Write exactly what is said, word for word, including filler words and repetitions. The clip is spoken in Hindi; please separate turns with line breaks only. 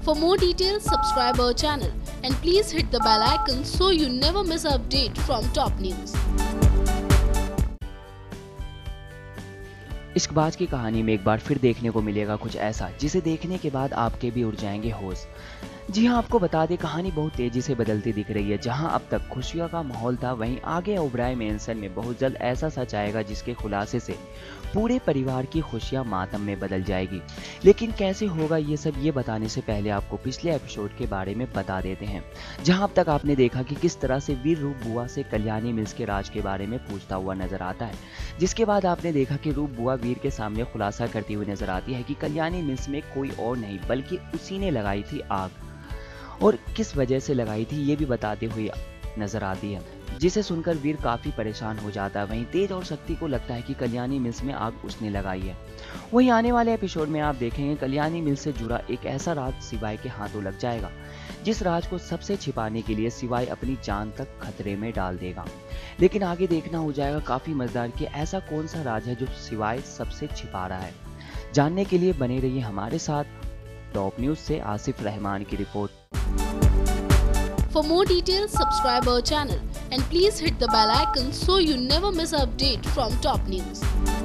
For more details, subscribe our channel and please hit the bell icon so you never miss an update from top news.
Ishqbaaz की कहानी में एक बार फिर देखने को मिलेगा कुछ ऐसा जिसे देखने के बाद आपके भी उड़ जाएंगे होश। जी हां, आपको बता दें कहानी बहुत तेजी से बदलती दिख रही है। जहां अब तक खुशियों का माहौल था, वहीं आगे ओबराय मेंशन में बहुत जल्द ऐसा सच आएगा जिसके खुलासे से पूरे परिवार की खुशियां मातम में बदल जाएगी। लेकिन कैसे होगा ये सब, ये बताने से पहले आपको पिछले एपिसोड के बारे में बता देते हैं, जहां अब तक आपने देखा कि किस तरह से वीर रूप बुआ से कल्याणी मिल्स के राज के बारे में पूछता हुआ नजर आता है। जिसके बाद आपने देखा कि रूप बुआ वीर के सामने खुलासा करती हुई नजर आती है कि कल्याणी मिल्स में कोई और नहीं बल्कि उसी ने लगाई थी आग, और किस वजह से लगाई थी ये भी बताते हुए नजर आती है, जिसे सुनकर वीर काफी परेशान हो जाता है। वहीं तेज और शक्ति को लगता है कि कल्याणी मिल्स में आग उसने लगाई है। वहीं आने वाले एपिसोड में आप देखेंगे कल्याणी मिल्स से जुड़ा एक ऐसा राज सिवाय के हाथों लग जाएगा, जिस राज को सबसे छिपाने के लिए सिवाय अपनी जान तक खतरे में डाल देगा। लेकिन आगे देखना हो जाएगा काफी मजेदार कि ऐसा कौन सा राज है जो सिवाय सबसे छिपा रहा है। जानने के लिए बने रहिए हमारे साथ। टॉप न्यूज से आसिफ रहमान की रिपोर्ट।
For more details, subscribe our channel and please hit the bell icon so you never miss an update from top news.